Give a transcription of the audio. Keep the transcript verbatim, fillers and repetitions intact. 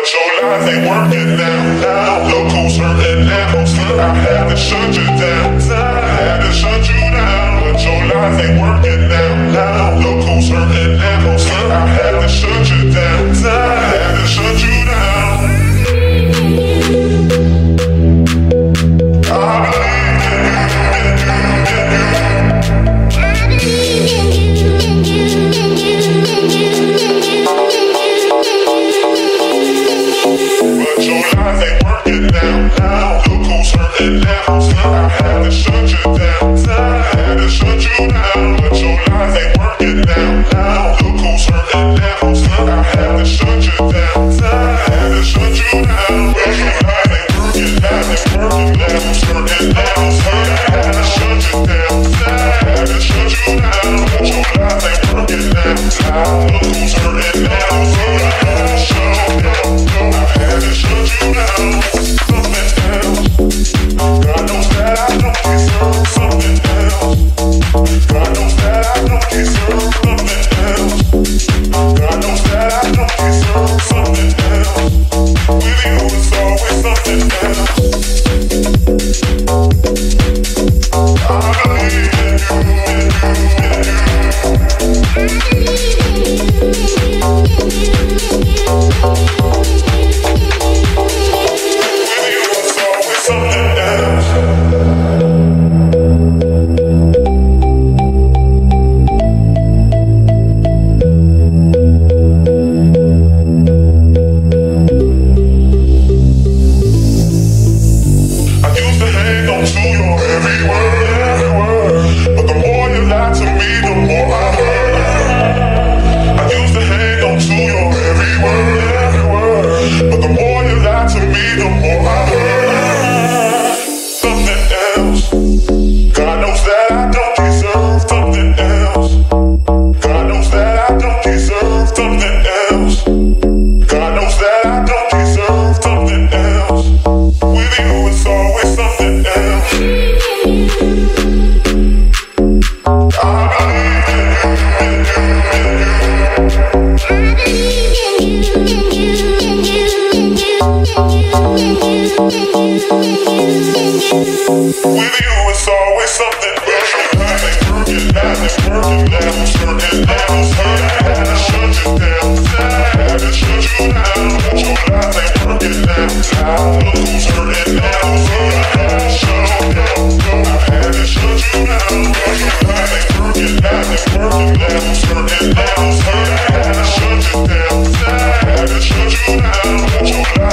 your lies ain't working now. Now look who's hurting now. I had to shut you down. I had to shut you down. But your lies ain't working now. Now look who's hurting now. I had to shut you down. I had to shut you down. I and now, I had to shut you down. I had to shut you down. But your lies ain't working now. Now look who's hurting now. I had to shut you down. I had to shut you down. But your lies ain't working now. Ain't working now. Who's hurting now? I had to shut you down. I had to shut you down. But your lies ain't working now. Now look who's hurting now. I had to shut you down. I had to shut you down. Something else. God knows that I don't deserve something else. God knows that I don't deserve something else. God knows that I don't deserve something else. With you it's always something else. I believe in you, in you, in With you it's always something else. Shut you down.